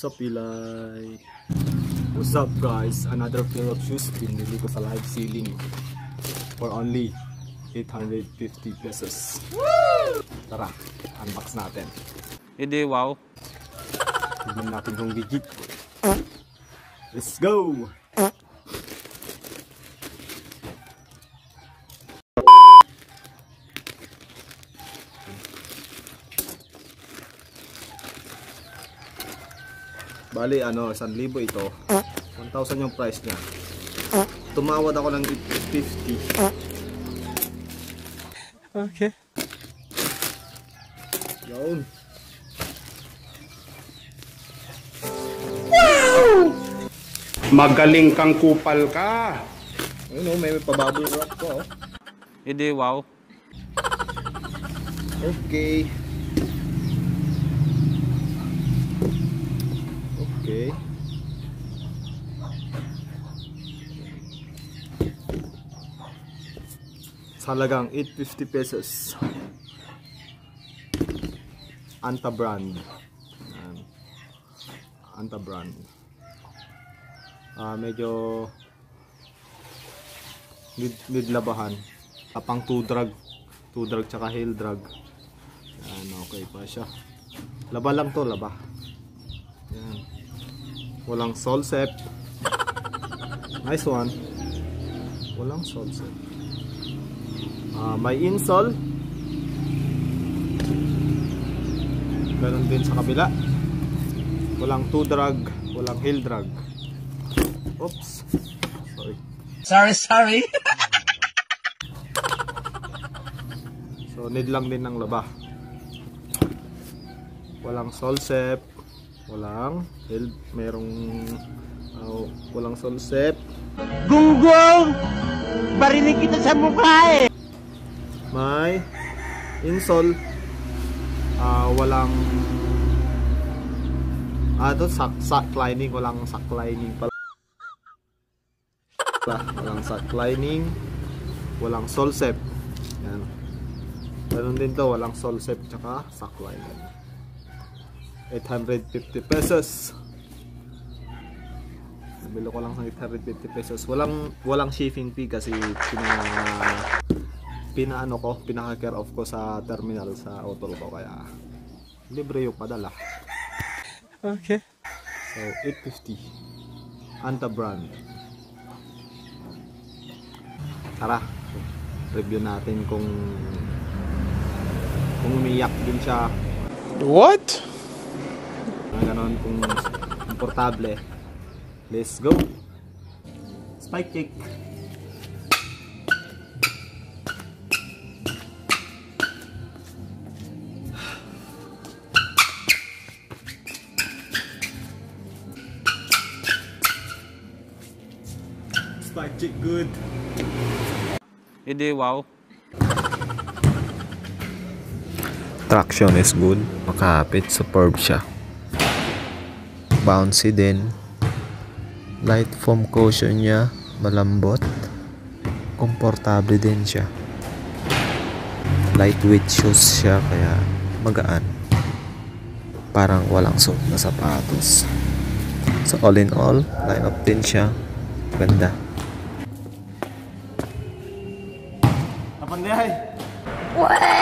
What's up, Eli? What's up, guys? Another pair of shoes pinili ko sa live ceiling for only 850 pesos. Woo! Tara, unbox natin. Hindi, wow. Tignan natin kung legit. Let's go! Bali, 1,000 ito. 1,000 yung price niya. Tumawad ako ng 850. Okay. Yun. Wow! Magaling kang kupal ka. Ayun, may pa-bubble wrap ko. Hindi, wow. Okay. Okay. Halagang 850 pesos. Anta brand. Anta brand. Medyo mid labahan. Tapang 2 drag tsaka heel drag. Yan, okay pa siya. Laba lang to, laba. Yan. Walang sole set. Nice one. Walang sole set. May insole. Ganon din sa kabila. Walang 2 drag, walang heel drag. Oops. Sorry. So need lang din ng laba. Walang sole set, walang heel, walang sole set. Gunggong! Barinig kita sa mukha eh! May insole. Walang ito sack lining, walang sack lining pala. Walang sack lining, walang sole set. Yan. Meron din to, walang sole set tsaka sack lining. 850 pesos. Nabili ko lang sa 850 pesos. Walang shipping fee kasi pinaka-care off ko sa terminal sa Otol ko, kaya libre yung padala. Okay. So 850 Anta brand. Tara, review natin kung umiyak din siya. What? Ganon, kung komportable. Let's go. Spike kick. Spike kick good. Hindi, wow. Traction is good, makapit, superb siya. Bouncy din. Light foam cushion niya, malambot. Komportable din siya. Lightweight shoes siya, kaya magaan. Parang walang suot na sapatos. So all in all, line up din siya. Ganda. Kapanday! What?